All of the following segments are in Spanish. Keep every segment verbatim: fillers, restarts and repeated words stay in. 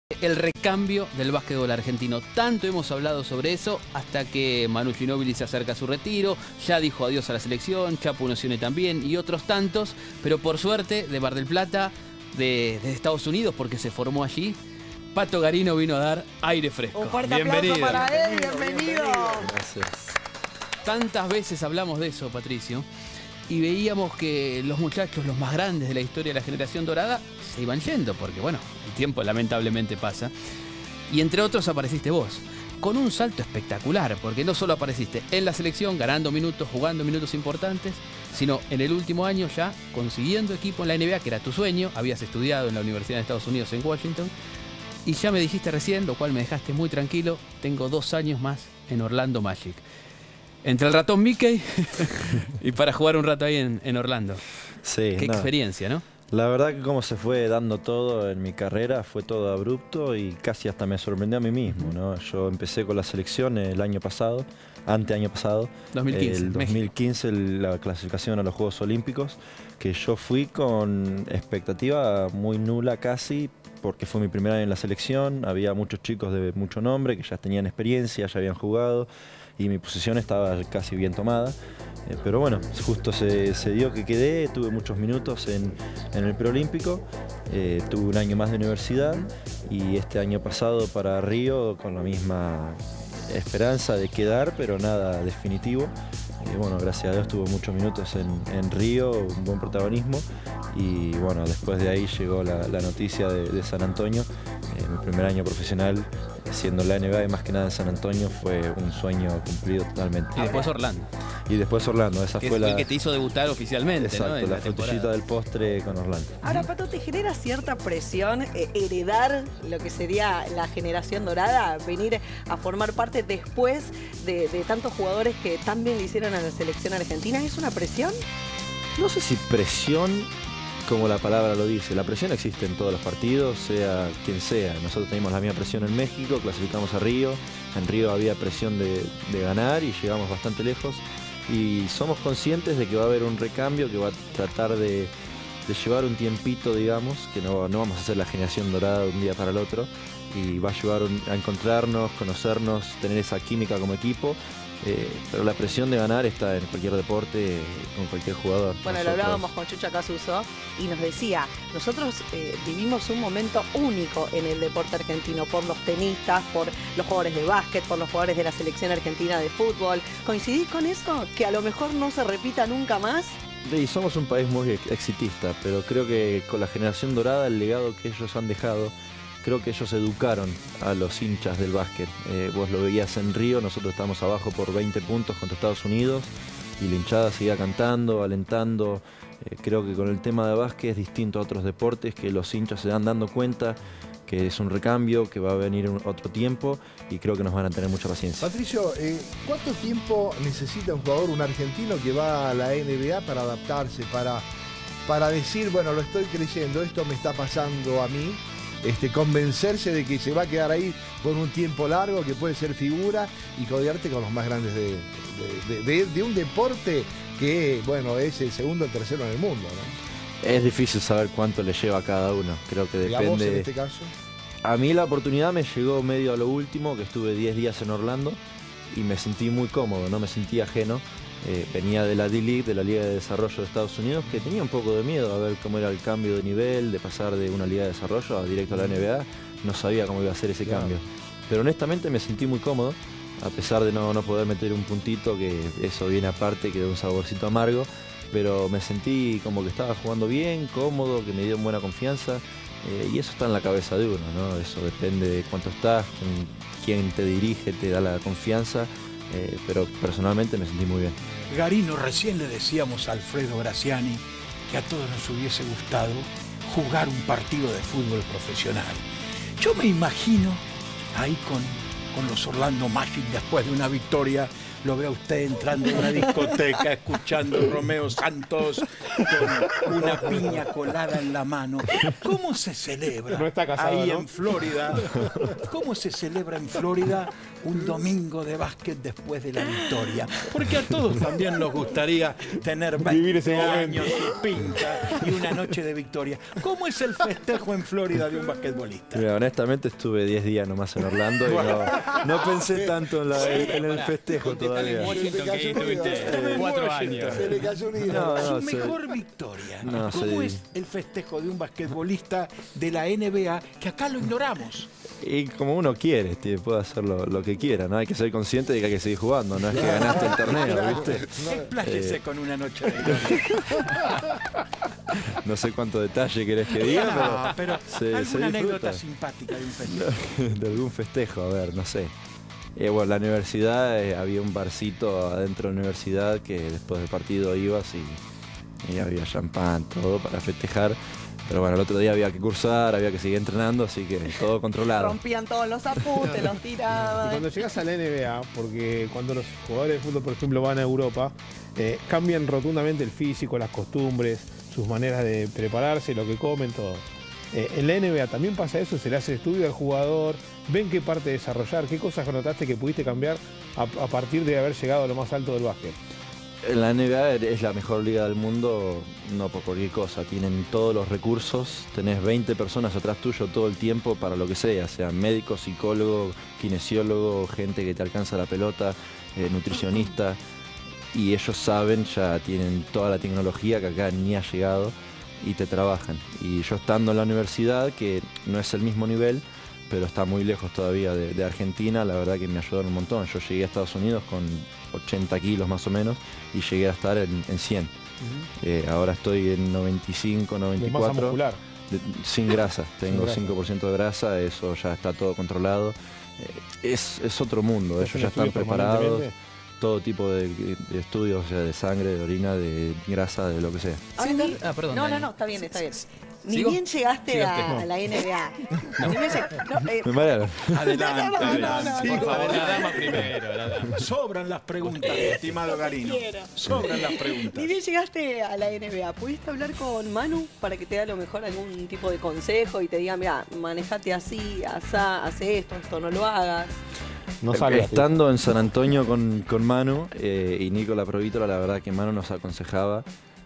El recambio del básquetbol argentino. Tanto hemos hablado sobre eso hasta que Manu Ginóbili se acerca a su retiro, ya dijo adiós a la selección, Chapo Nocione también y otros tantos, pero por suerte de Mar del Plata, de, de Estados Unidos, porque se formó allí, Pato Garino vino a dar aire fresco. Un fuerte bienvenido. aplauso para él, bienvenido. bienvenido. Gracias. Tantas veces hablamos de eso, Patricio, y veíamos que los muchachos, los más grandes de la historia de la generación dorada, se iban yendo, porque bueno, el tiempo lamentablemente pasa. Y entre otros apareciste vos, con un salto espectacular, porque no solo apareciste en la selección, ganando minutos, jugando minutos importantes, sino en el último año ya consiguiendo equipo en la N B A, que era tu sueño, habías estudiado en la Universidad de Estados Unidos en Washington, y ya me dijiste recién, lo cual me dejaste muy tranquilo, tengo dos años más en Orlando Magic. Entre el ratón Mickey y para jugar un rato ahí en, en Orlando. Sí, Qué no. experiencia, ¿no? La verdad que como se fue dando todo en mi carrera fue todo abrupto y casi hasta me sorprendió a mí mismo, ¿no? Yo empecé con la selección el año pasado, ante año pasado, dos mil quince, el dos mil quince México. La clasificación a los Juegos Olímpicos, que yo fui con expectativa muy nula casi, porque fue mi primer año en la selección, había muchos chicos de mucho nombre que ya tenían experiencia, ya habían jugado y mi posición estaba casi bien tomada. Eh, pero bueno, justo se, se dio que quedé, tuve muchos minutos en, en el preolímpico, eh, tuve un año más de universidad y este año pasado para Río con la misma esperanza de quedar, pero nada definitivo. Y bueno, gracias a Dios tuve muchos minutos en, en Río, un buen protagonismo y bueno, después de ahí llegó la, la noticia de, de San Antonio. Eh, mi primer año profesional siendo la N B A y más que nada en San Antonio fue un sueño cumplido totalmente. Y después Orlando. Y después Orlando, esa Que fue fue la... el que te hizo debutar oficialmente, Exacto, ¿no? En la, la frutillita temporada. del postre con Orlando. Ahora, Pato, ¿te genera cierta presión eh, heredar lo que sería la generación dorada? Venir a formar parte después de, de tantos jugadores que tan bien le hicieron a la selección argentina. ¿Es una presión? No sé si presión, como la palabra lo dice. La presión existe en todos los partidos, sea quien sea. Nosotros teníamos la misma presión en México, clasificamos a Río. En Río había presión de, de ganar y llegamos bastante lejos. Y somos conscientes de que va a haber un recambio que va a tratar de, de llevar un tiempito, digamos, que no, no vamos a hacer la generación dorada de un día para el otro. Y va a llevar un, a encontrarnos, conocernos, tener esa química como equipo. Eh, pero la presión de ganar está en cualquier deporte, con cualquier jugador. Bueno, Nosotros... lo hablábamos con Chucha Casuso y nos decía, nosotros eh, vivimos un momento único en el deporte argentino por los tenistas, por los jugadores de básquet, por los jugadores de la selección argentina de fútbol. ¿Coincidís con eso? ¿Que a lo mejor no se repita nunca más? Sí, somos un país muy exitista, pero creo que con la generación dorada, el legado que ellos han dejado, creo que ellos educaron a los hinchas del básquet. Eh, vos lo veías en Río, nosotros estábamos abajo por veinte puntos contra Estados Unidos y la hinchada seguía cantando, alentando. Eh, creo que con el tema de básquet es distinto a otros deportes, que los hinchas se dan dando cuenta que es un recambio, que va a venir un, otro tiempo y creo que nos van a tener mucha paciencia. Patricio, eh, ¿cuánto tiempo necesita un jugador, un argentino que va a la N B A para adaptarse, para, para decir, bueno, lo estoy creyendo, esto me está pasando a mí? Este, convencerse de que se va a quedar ahí por un tiempo largo, que puede ser figura y codearte con los más grandes de, de, de, de, de un deporte que, bueno, es el segundo o tercero en el mundo, ¿no? Es difícil saber cuánto le lleva a cada uno, creo que ¿Y depende. a vos en este caso? A mí la oportunidad me llegó medio a lo último, que estuve diez días en Orlando y me sentí muy cómodo, no me sentí ajeno. Eh, venía de la D-League, de la Liga de Desarrollo de Estados Unidos, que tenía un poco de miedo a ver cómo era el cambio de nivel, de pasar de una Liga de Desarrollo a directo a la N B A. No sabía cómo iba a ser ese Claro. cambio. Pero honestamente me sentí muy cómodo, a pesar de no, no poder meter un puntito, que eso viene aparte, que da un saborcito amargo. Pero me sentí como que estaba jugando bien, cómodo, que me dio buena confianza. Eh, y eso está en la cabeza de uno, ¿no? Eso depende de cuánto estás, quién, quién te dirige, te da la confianza. Eh, pero personalmente me sentí muy bien. Garino, recién le decíamos a Alfredo Graciani que a todos nos hubiese gustado jugar un partido de fútbol profesional. Yo me imagino ahí con, con los Orlando Magic después de una victoria lo ve a usted entrando en una discoteca, escuchando Romeo Santos con una piña colada en la mano. ¿Cómo se celebra No está casado, ahí ¿no? en Florida? ¿Cómo se celebra en Florida un domingo de básquet después de la victoria? Porque a todos también nos gustaría tener Vivir ese veinte momento. años y pinta y una noche de victoria. ¿Cómo es el festejo en Florida de un basquetbolista? Mira, honestamente estuve diez días nomás en Orlando y no, no pensé tanto en, la- en el festejo Contestale en todavía. Washington, que ahí estuviste cuatro años. Se le cayó un hilo. No, no, Su se- mejor victoria. No, ¿Cómo se- es el festejo de un basquetbolista de la N B A que acá lo ignoramos? Y como uno quiere, tío, puede hacer lo, lo que quiera, ¿no? Hay que ser consciente de que hay que seguir jugando, no es que ganaste el torneo, ¿viste? Expláyese Eh. con una noche de gloria. No sé cuánto detalle querés que diga, No, pero se- se alguna anécdota disfruta. simpática de un festejo. de algún festejo, a ver, no sé. Eh, bueno, la universidad, eh, había un barcito adentro de la universidad que después del partido ibas y, y había champán, todo para festejar. Pero bueno, el otro día había que cursar, había que seguir entrenando, así que todo controlado. Rompían todos los apuntes, los Y tiraban. cuando llegas a la N B A, porque cuando los jugadores de fútbol, por ejemplo, van a Europa, eh, cambian rotundamente el físico, las costumbres, sus maneras de prepararse, lo que comen, todo. Eh, en la N B A también pasa eso, se le hace estudio al jugador, ven qué parte desarrollar, qué cosas notaste que pudiste cambiar a, a partir de haber llegado a lo más alto del básquet. La N B A es la mejor liga del mundo, no por cualquier cosa. Tienen todos los recursos, tenés veinte personas atrás tuyo todo el tiempo para lo que sea, sean médicos, psicólogos, kinesiólogos, gente que te alcanza la pelota, eh, nutricionista. Y ellos saben, ya tienen toda la tecnología que acá ni ha llegado y te trabajan. Y yo estando en la universidad, que no es el mismo nivel, pero está muy lejos todavía de, de Argentina, la verdad que me ayudaron un montón. Yo llegué a Estados Unidos con ochenta kilos más o menos y llegué a estar en, en cien. Eh, ahora estoy en noventa y cinco, noventa y De masa cuatro. muscular. De- sin grasa, tengo grasa. cinco por ciento de grasa, eso ya está todo controlado. Eh, es, es otro mundo, ellos ¿Hacen ya están estudios preparados, permanentemente? todo tipo de, de estudios, o sea, de sangre, de orina, de grasa, de lo que sea. Ahora Sin ni- dar- ah, perdón, no, no, Dani. no, está bien, está bien. Ni ¿Sigo? bien llegaste Llegaste. a, a la N B A. Ni bien lleg- no, eh, Me marearon. Adelante, No, no, no, adelante. no, no, por favor. La dama primero, la dama. Sobran las preguntas, estimado Garino. Sobran las preguntas. Ni bien llegaste a la N B A, ¿pudiste hablar con Manu para que te dé a lo mejor algún tipo de consejo y te diga, mira, manejate así, asá, hace esto, esto no lo hagas? No salgas. Estando en San Antonio con, con Manu eh, y Nico la Provítola, la verdad que Manu nos aconsejaba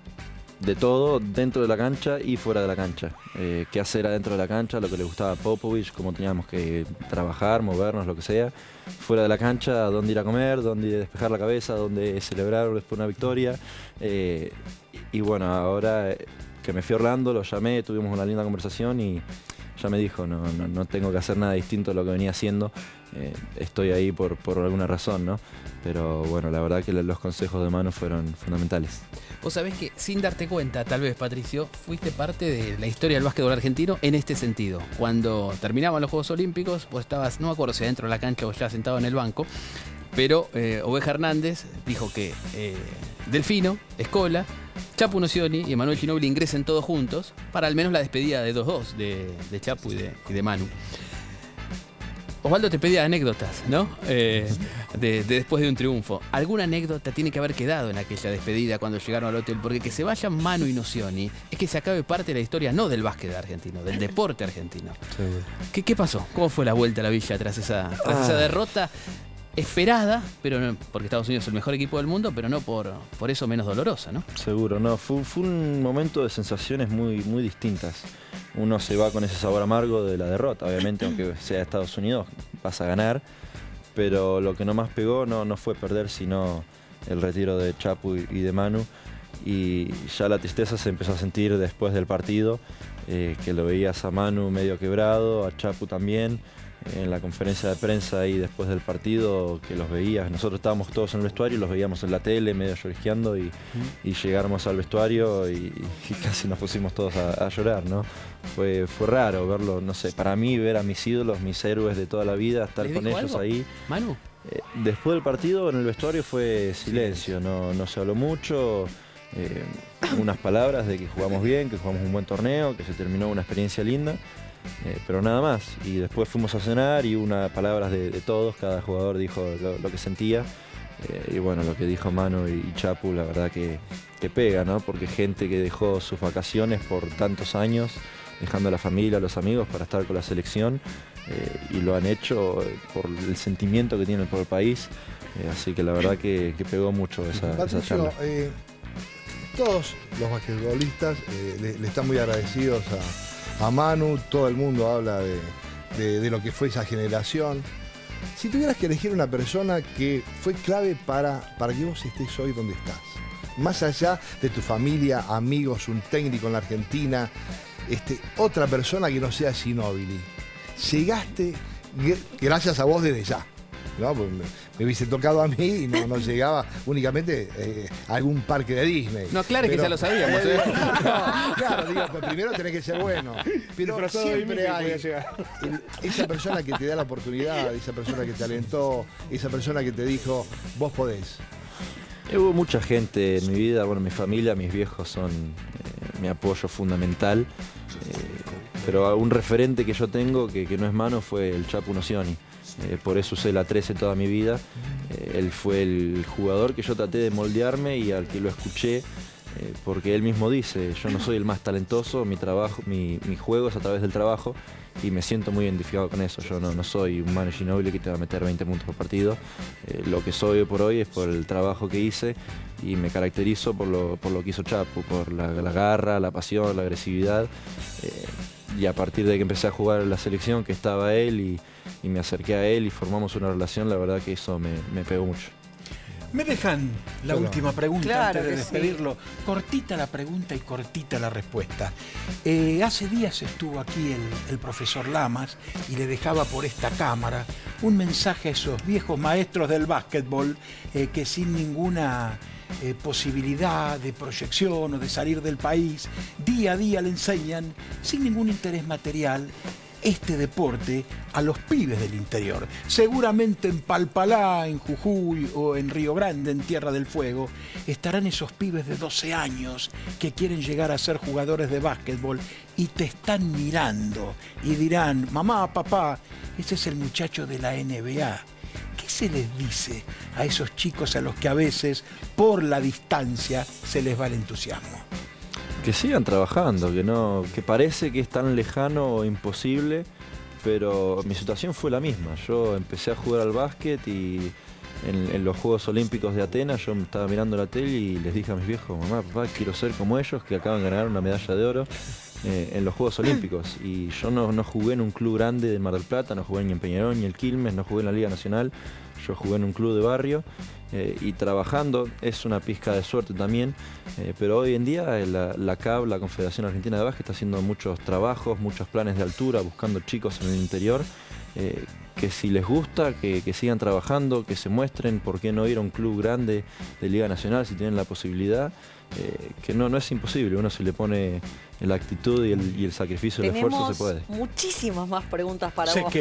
de todo dentro de la cancha y fuera de la cancha. Eh, qué hacer adentro de la cancha, lo que le gustaba a Popovich, cómo teníamos que trabajar, movernos, lo que sea. Fuera de la cancha, dónde ir a comer, dónde despejar la cabeza, dónde celebrar después una victoria. Eh, y, y bueno, ahora eh, que me fui a Orlando, lo llamé, tuvimos una linda conversación y ya me dijo, no, no, no tengo que hacer nada distinto a lo que venía haciendo. Eh, estoy ahí por, por alguna razón, ¿no? Pero bueno, la verdad que los consejos de Manu fueron fundamentales. Vos sabés que sin darte cuenta, tal vez, Patricio, fuiste parte de la historia del básquetbol argentino en este sentido. Cuando terminaban los Juegos Olímpicos, vos estabas, no me acuerdo si adentro de la cancha o ya sentado en el banco, pero eh, Oveja Hernández dijo que eh, Delfino, Escola, Chapu Nocioni y Emanuel Ginóbili ingresen todos juntos para al menos la despedida de dos dos de, de Chapu y de, y de Manu. Osvaldo te pedía anécdotas, ¿no? Eh, de, de después de un triunfo. ¿Alguna anécdota tiene que haber quedado en aquella despedida cuando llegaron al hotel? Porque que se vayan Manu y Nocioni es que se acabe parte de la historia, no del básquet argentino, del deporte argentino. ¿Qué, qué pasó? ¿Cómo fue la vuelta a la villa tras esa, tras Ah. esa derrota esperada, pero no, porque Estados Unidos es el mejor equipo del mundo, pero no por, por eso menos dolorosa, ¿no? Seguro, no, fue, fue un momento de sensaciones muy, muy distintas. Uno se va con ese sabor amargo de la derrota, obviamente, aunque sea Estados Unidos, vas a ganar, pero lo que no más pegó no, no fue perder, sino el retiro de Chapu y, y de Manu, y ya la tristeza se empezó a sentir después del partido, eh, que lo veías a Manu medio quebrado, a Chapu también, en la conferencia de prensa ahí después del partido, que los veías, nosotros estábamos todos en el vestuario y los veíamos en la tele medio llorisqueando y, y llegamos al vestuario y, y casi nos pusimos todos a, a llorar, ¿no? Fue, fue raro verlo, no sé, para mí ver a mis ídolos, mis héroes de toda la vida, estar ¿Les con dijo ellos algo? ahí. Manu. Eh, después del partido en el vestuario fue silencio, no, no se habló mucho, eh, unas palabras de que jugamos bien, que jugamos un buen torneo, que se terminó una experiencia linda. Eh, pero nada más, y después fuimos a cenar y unas palabras de, de todos, cada jugador dijo lo, lo que sentía, Eh, y bueno, lo que dijo Manu y, y Chapu, la verdad que, que pega, ¿no? Porque gente que dejó sus vacaciones por tantos años, dejando a la familia, a los amigos para estar con la selección, eh, y lo han hecho por el sentimiento que tienen por el país. Eh, así que la verdad que, que pegó mucho esa, Patricio, esa charla. Eh, todos los basquetbolistas eh, le, le están muy agradecidos a, a Manu, todo el mundo habla de, de, de lo que fue esa generación. Si tuvieras que elegir una persona que fue clave para, para que vos estés hoy donde estás, más allá de tu familia, amigos, un técnico en la Argentina, este, otra persona que no sea Ginóbili, llegaste gracias a vos desde ya. ¿No? Pues me, me hubiese tocado a mí y no, no llegaba únicamente eh, a algún parque de Disney. No, claro que ya lo sabíamos. ¿eh? No, claro, digo, pero primero tenés que ser bueno. Pero siempre hay el, esa persona que te da la oportunidad, esa persona que te alentó, esa persona que te dijo, vos podés. Hubo mucha gente en mi vida, bueno, mi familia, mis viejos son eh, mi apoyo fundamental. Eh, pero un referente que yo tengo, que, que no es Manu, fue el Chapu Nocioni. Eh, por eso usé la trece toda mi vida. Eh, él fue el jugador que yo traté de moldearme y al que lo escuché, eh, porque él mismo dice, yo no soy el más talentoso, mi, trabajo, mi, mi juego es a través del trabajo y me siento muy identificado con eso. Yo no, no soy un Manu Ginóbili que te va a meter veinte puntos por partido. Eh, lo que soy hoy por hoy es por el trabajo que hice y me caracterizo por lo, por lo que hizo Chapu, por la, la garra, la pasión, la agresividad. Eh, y a partir de que empecé a jugar en la selección, que estaba él y, y me acerqué a él y formamos una relación, la verdad que eso me, me pegó mucho. Me dejan la Claro. última pregunta Claro antes de que despedirlo. Cortita la pregunta y cortita la respuesta. Eh, hace días estuvo aquí el, el profesor Lamas y le dejaba por esta cámara un mensaje a esos viejos maestros del básquetbol eh, que sin ninguna eh, posibilidad de proyección o de salir del país, día a día le enseñan, sin ningún interés material, este deporte a los pibes del interior. Seguramente en Palpalá, en Jujuy o en Río Grande, en Tierra del Fuego, estarán esos pibes de doce años que quieren llegar a ser jugadores de básquetbol y te están mirando y dirán, mamá, papá, ese es el muchacho de la N B A. ¿Qué se les dice a esos chicos a los que a veces, por la distancia, se les va el entusiasmo? Que sigan trabajando, que no, que parece que es tan lejano o imposible, pero mi situación fue la misma. Yo empecé a jugar al básquet y en, en los Juegos Olímpicos de Atenas yo me estaba mirando la tele y les dije a mis viejos, mamá, papá, quiero ser como ellos que acaban de ganar una medalla de oro eh, en los Juegos Olímpicos. Y yo no, no jugué en un club grande de Mar del Plata, no jugué ni en Peñarol ni en Quilmes, no jugué en la Liga Nacional, yo jugué en un club de barrio. Eh, y trabajando es una pizca de suerte también, eh, pero hoy en día la, la C A B, la Confederación Argentina de Básquet, está haciendo muchos trabajos, muchos planes de altura, buscando chicos en el interior, eh, que si les gusta, que, que sigan trabajando, que se muestren, por qué no ir a un club grande de Liga Nacional si tienen la posibilidad, eh, que no, no es imposible, uno se le pone la actitud y el, y el sacrificio, el esfuerzo, se puede. Muchísimas más preguntas para Sé vos. que